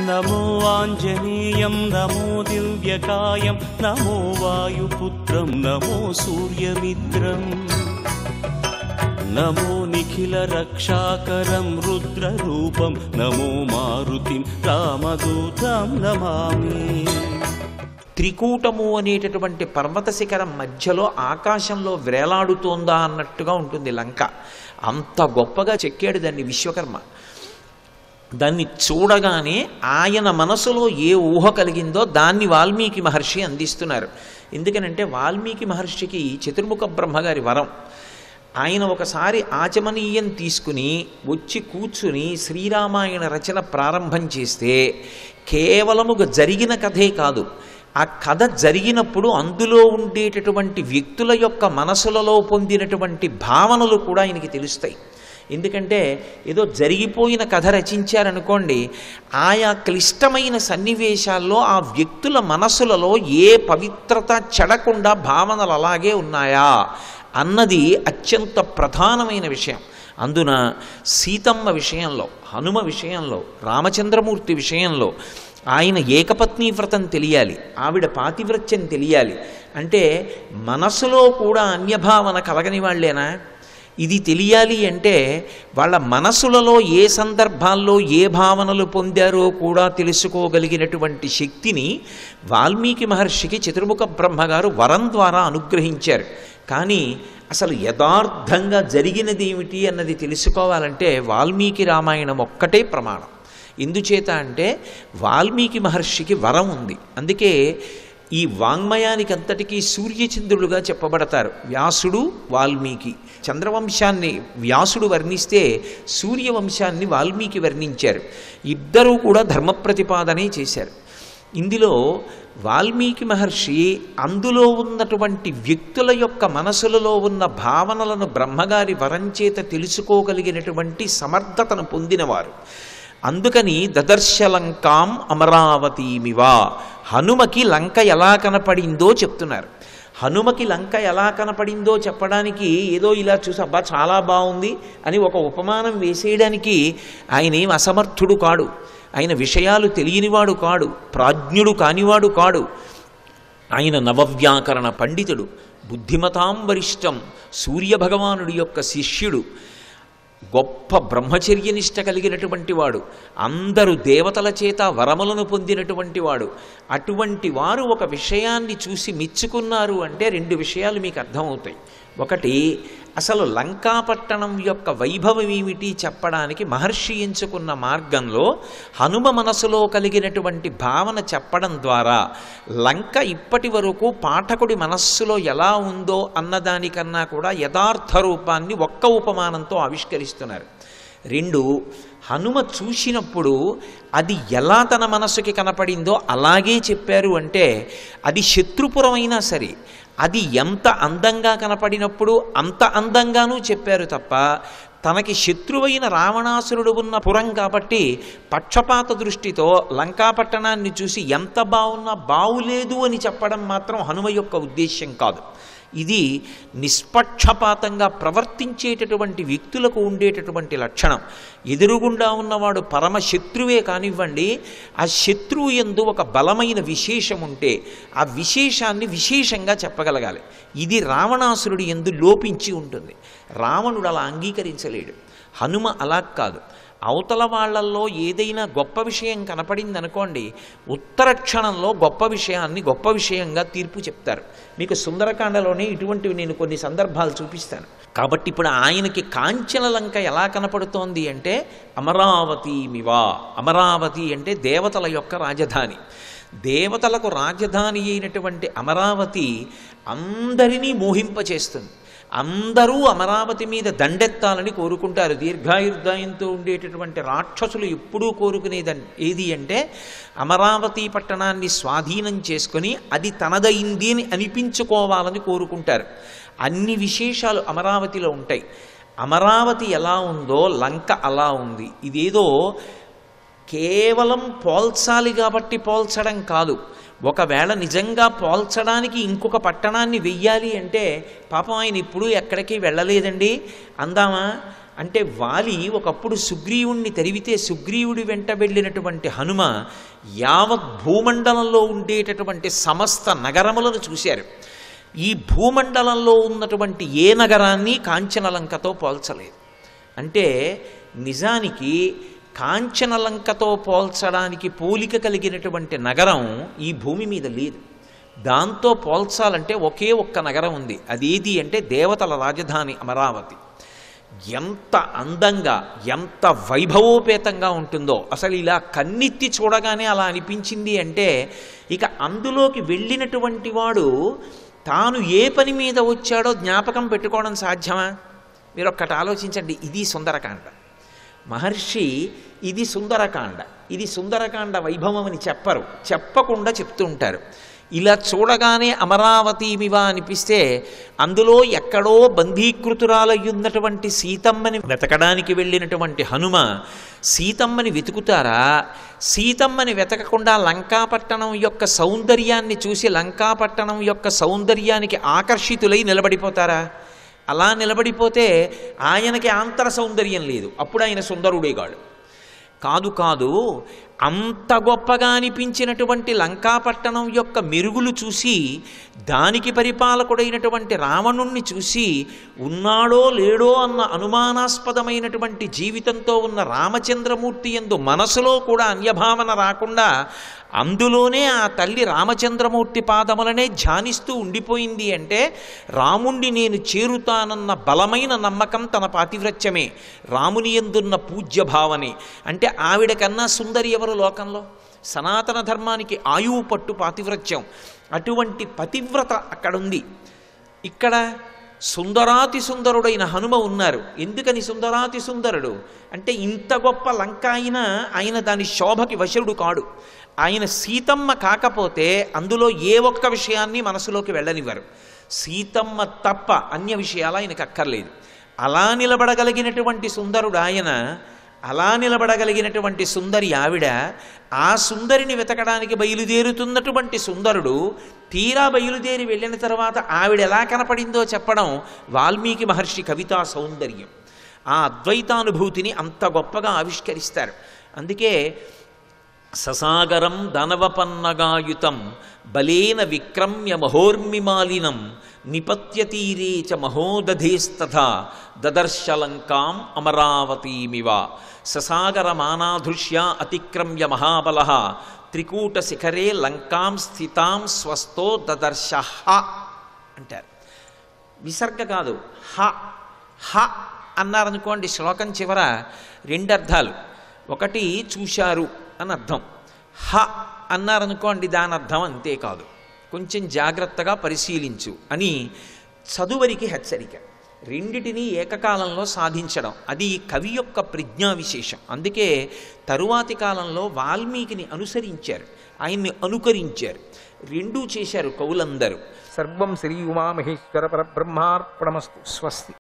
నమో ఆంజనేయం నమో దివ్యకాయం నమో వాయుపుత్రం నమో సూర్యమిత్రం నమో నిఖిల రక్షాకరం రుద్రరూపం నమో మారుతిం రామదూతం నమామి. త్రికూటము అనేటటువంటి పర్వత శిఖరం మధ్యలో ఆకాశంలో వేలాడుతోందా అన్నట్టుగా ఉంటుంది లంక. అంత గొప్పగా చెక్కాడు దాన్ని విశ్వకర్మ. దాన్ని చూడగానే ఆయన మనసులో ఏ ఊహ కలిగిందో దాన్ని వాల్మీకి మహర్షి అందిస్తున్నారు. ఎందుకనంటే వాల్మీకి మహర్షికి చతుర్ముఖ బ్రహ్మగారి వరం. ఆయన ఒకసారి ఆచమనీయం తీసుకుని వచ్చి కూర్చుని శ్రీరామాయణ రచన ప్రారంభం చేస్తే కేవలముగా జరిగిన కథే కాదు, ఆ కథ జరిగినప్పుడు అందులో ఉండేటటువంటి వ్యక్తుల యొక్క మనసులలో పొందినటువంటి భావనలు కూడా ఆయనకి తెలుస్తాయి. ఎందుకంటే ఏదో జరిగిపోయిన కథ రచించారనుకోండి, ఆయా క్లిష్టమైన సన్నివేశాల్లో ఆ వ్యక్తుల మనసులలో ఏ పవిత్రత చెడకుండా భావనలు అలాగే ఉన్నాయా అన్నది అత్యంత ప్రధానమైన విషయం. అందున సీతమ్మ విషయంలో, హనుమ విషయంలో, రామచంద్రమూర్తి విషయంలో ఆయన ఏకపత్ని వ్రతం తెలియాలి, ఆవిడ పాతివ్రత్యం తెలియాలి. అంటే మనసులో కూడా అన్యభావన కలగని వాళ్ళేనా? ఇది తెలియాలి అంటే వాళ్ళ మనసులలో ఏ సందర్భాల్లో ఏ భావనలు పొందారో కూడా తెలుసుకోగలిగినటువంటి శక్తిని వాల్మీకి మహర్షికి చతుర్ముఖ బ్రహ్మగారు వరం ద్వారా అనుగ్రహించారు. కానీ అసలు యథార్థంగా జరిగినది ఏమిటి అన్నది తెలుసుకోవాలంటే వాల్మీకి రామాయణం ఒక్కటే ప్రమాణం. ఎందుచేత అంటే వాల్మీకి మహర్షికి వరం ఉంది. అందుకే ఈ వాంగ్మయానికి అంతటికీ సూర్యచంద్రులుగా చెప్పబడతారు వ్యాసుడు, వాల్మీకి. చంద్రవంశాన్ని వ్యాసుడు వర్ణిస్తే సూర్యవంశాన్ని వాల్మీకి వర్ణించారు. ఇద్దరూ కూడా ధర్మ ప్రతిపాదనే చేశారు. ఇందులో వాల్మీకి మహర్షి అందులో ఉన్నటువంటి వ్యక్తుల యొక్క మనసులలో ఉన్న భావనలను బ్రహ్మగారి వరం చేత తెలుసుకోగలిగినటువంటి సమర్థతను పొందినవారు. అందుకని దదర్శలంకాం అమరావతీమివా, హనుమకి లంక ఎలా కనపడిందో చెప్తున్నారు. హనుమకి లంక ఎలా కనపడిందో చెప్పడానికి ఏదో ఇలా చూసి అబ్బా చాలా బాగుంది అని ఒక ఉపమానం వేసేయడానికి ఆయన ఏం అసమర్థుడు కాడు, ఆయన విషయాలు తెలియనివాడు కాడు, ప్రాజ్ఞుడు కానివాడు కాడు. ఆయన నవవ్యాకరణ పండితుడు, బుద్ధిమతాం వరిష్టం, సూర్యభగవానుడి యొక్క శిష్యుడు, గొప్ప బ్రహ్మచర్యనిష్ట కలిగినటువంటి వాడు, అందరూ దేవతల చేత వరములను పొందినటువంటి వాడు. అటువంటి వారు ఒక విషయాన్ని చూసి మెచ్చుకున్నారు అంటే రెండు విషయాలు మీకు అర్థమవుతాయి. ఒకటి, అసలు లంకాపట్టణం యొక్క వైభవం ఏమిటి చెప్పడానికి మహర్షి ఎంచుకున్న మార్గంలో హనుమ మనసులో కలిగినటువంటి భావన చెప్పడం ద్వారా లంక ఇప్పటి వరకు పాఠకుడి మనస్సులో ఎలా ఉందో అన్నదానికన్నా కూడా యథార్థ రూపాన్ని ఒక్క ఉపమానంతో ఆవిష్కరిస్తున్నారు. రెండు, హనుమ చూసినప్పుడు అది ఎలా తన మనస్సుకి కనపడిందో అలాగే చెప్పారు. అంటే అది శత్రుపురమైనా సరే అది ఎంత అందంగా కనపడినప్పుడు అంత అందంగానూ చెప్పారు తప్ప తనకి శత్రువైన రావణాసురుడు ఉన్న పురం కాబట్టి పక్షపాత దృష్టితో లంకాపట్టణాన్ని చూసి ఎంత బాగున్నా బావులేదు అని చెప్పడం మాత్రం హనుమ యొక్క ఉద్దేశ్యం కాదు. ఇది నిష్పక్షపాతంగా ప్రవర్తించేటటువంటి వ్యక్తులకు ఉండేటటువంటి లక్షణం. ఎదురుగుండా ఉన్నవాడు పరమ శత్రువే కానివ్వండి, ఆ శత్రువు యందు ఒక బలమైన విశేషం ఉంటే ఆ విశేషాన్ని విశేషంగా చెప్పగలగాలి. ఇది రావణాసురుడి యందు లోపించి ఉంటుంది. రావణుడు అలా అంగీకరించలేడు. హనుమ అలా కాదు. అవతల వాళ్లల్లో ఏదైనా గొప్ప విషయం కనపడింది అనుకోండి, ఉత్తర క్షణంలో గొప్ప విషయాన్ని గొప్ప విషయంగా తీర్పు చెప్తారు. మీకు సుందరకాండలోనే ఇటువంటివి నేను కొన్ని సందర్భాలు చూపిస్తాను. కాబట్టి ఇప్పుడు ఆయనకి కాంచన లంక ఎలా కనపడుతోంది అంటే అమరావతీమివా. అమరావతి అంటే దేవతల యొక్క రాజధాని. దేవతలకు రాజధాని అయినటువంటి అమరావతి అందరినీ మోహింపచేస్తుంది. అందరూ అమరావతి మీద దండెత్తాలని కోరుకుంటారు. దీర్ఘాయుర్దాయంతో ఉండేటటువంటి రాక్షసులు ఎప్పుడూ కోరుకునేది ఏది అంటే అమరావతి పట్టణాన్ని స్వాధీనం చేసుకొని అది తనదైంది అని అనిపించుకోవాలని కోరుకుంటారు. అన్ని విశేషాలు అమరావతిలో ఉంటాయి. అమరావతి ఎలా ఉందో లంక అలా ఉంది. ఇదేదో కేవలం పోల్చాలి కాబట్టి పోల్చడం కాదు. ఒకవేళ నిజంగా పోల్చడానికి ఇంకొక పట్టణాన్ని వెయ్యాలి అంటే పాపం ఆయన ఇప్పుడు ఎక్కడికి వెళ్ళలేదండి అందామా అంటే, వాలి ఒకప్పుడు సుగ్రీవుణ్ణి తరివితే సుగ్రీవుడి వెంట వెళ్ళినటువంటి హనుమ యావత్ భూమండలంలో ఉండేటటువంటి సమస్త నగరములను చూశారు. ఈ భూమండలంలో ఉన్నటువంటి ఏ నగరాన్ని కాంచనలంకతో పోల్చలేదు. అంటే నిజానికి కాంచనలంకతో పోల్చడానికి పోలిక కలిగినటువంటి నగరం ఈ భూమి మీద లేదు. దాంతో పోల్చాలంటే ఒకే ఒక్క నగరం ఉంది. అదేది అంటే దేవతల రాజధాని అమరావతి. ఎంత అందంగా ఎంత వైభవోపేతంగా ఉంటుందో అసలు ఇలా కన్నెత్తి చూడగానే అలా అనిపించింది. అంటే ఇక అందులోకి వెళ్ళినటువంటి వాడు తాను ఏ పని మీద వచ్చాడో జ్ఞాపకం పెట్టుకోవడం సాధ్యమా? మీరు ఒక్కటి ఆలోచించండి. ఇది సుందరకాండ. మహర్షి ఇది సుందరకాండ, ఇది సుందరకాండ వైభవం అని చెప్పరు, చెప్పకుండా చెప్తూ ఉంటారు. ఇలా చూడగానే అమరావతిమివ అనిపిస్తే అందులో ఎక్కడో బంధీకృతురాలయ్యున్నటువంటి సీతమ్మని వెతకడానికి వెళ్ళినటువంటి హనుమ సీతమ్మని వెతుకుతారా? సీతమ్మని వెతకకుండా లంకాపట్టణం యొక్క సౌందర్యాన్ని చూసి లంకాపట్టణం యొక్క సౌందర్యానికి ఆకర్షితులై నిలబడిపోతారా? అలా నిలబడిపోతే ఆయనకి ఆంతర సౌందర్యం లేదు, అప్పుడు ఆయన సుందరుడేగాడు. కాదు, అంత గొప్పగా అనిపించినటువంటి లంకాపట్టణం యొక్క మెరుగులు చూసి దానికి పరిపాలకుడైనటువంటి రావణుణ్ణి చూసి ఉన్నాడో లేడో అన్న అనుమానాస్పదమైనటువంటి జీవితంతో ఉన్న రామచంద్రమూర్తి యందు మనసులో కూడా అన్యభావన రాకుండా అందులోనే ఆ తల్లి రామచంద్రమూర్తి పాదములనే ధ్యానిస్తూ ఉండిపోయింది. అంటే రాముణ్ణి నేను చేరుతానన్న బలమైన నమ్మకం తన పాతివ్రత్యమే, రాముని యందున్న పూజ్య భావనే. అంటే ఆవిడ కన్నా సుందరి ఎవరు లోకంలో? సనాతన ధర్మానికి ఆయువు పట్టు పాతివ్రత్యం. అటువంటి పతివ్రత అక్కడుంది. ఇక్కడ సుందరాతి సుందరుడైన హనుమ ఉన్నారు. ఎందుకని సుందరాతి సుందరుడు అంటే ఇంత గొప్ప లంక అయినా ఆయన దాని శోభకి వశుడు కాడు. ఆయన సీతమ్మ కాకపోతే అందులో ఏ ఒక్క విషయాన్ని మనసులోకి వెళ్ళనివ్వరు. సీతమ్మ తప్ప అన్య విషయాలు ఆయనకు అక్కర్లేదు. అలా నిలబడగలిగినటువంటి సుందరుడు ఆయన, అలా నిలబడగలిగినటువంటి సుందరి ఆవిడ. ఆ సుందరిని వెతకడానికి బయలుదేరుతున్నటువంటి సుందరుడు తీరా బయలుదేరి వెళ్ళిన తర్వాత ఆవిడ ఎలా కనపడిందో చెప్పడం వాల్మీకి మహర్షి కవితా సౌందర్యం. ఆ అద్వైతానుభూతిని అంత గొప్పగా ఆవిష్కరిస్తారు. అందుకే ససాగరం దానవపన్నగాయుతం బలేన విక్రమ్య మహోర్మిమాలినం నిపత్యతీరే చ మహోదధేస్తథా దదర్శలంకాం అమరావతీమివ ససాగరమానాధృష్య అతిక్రమ్య మహాబలః త్రికూట శిఖరే లంకాం స్థితాం స్వస్థో దదర్శ అంటారు. విసర్గ కాదు, హ హ అన్నారనుకోండి శ్లోకం చివర రెండు అర్థాలు. ఒకటి చూశారు అని అర్థం, హ అన్నారనుకోండి దాని అర్థం అంతేకాదు, కొంచెం జాగ్రత్తగా పరిశీలించు అని చదువరికి హెచ్చరిక. రెండిటినీ ఏకకాలంలో సాధించడం అది కవి యొక్క ప్రజ్ఞా విశేషం. అందుకే తరువాతి కాలంలో వాల్మీకిని అనుసరించారు, ఆయన్ని అనుకరించారు, రెండూ చేశారు కవులందరూ. సర్వం శ్రీ ఉమామహేశ్వర పరబ్రహ్మార్పణమస్తు. స్వస్తి.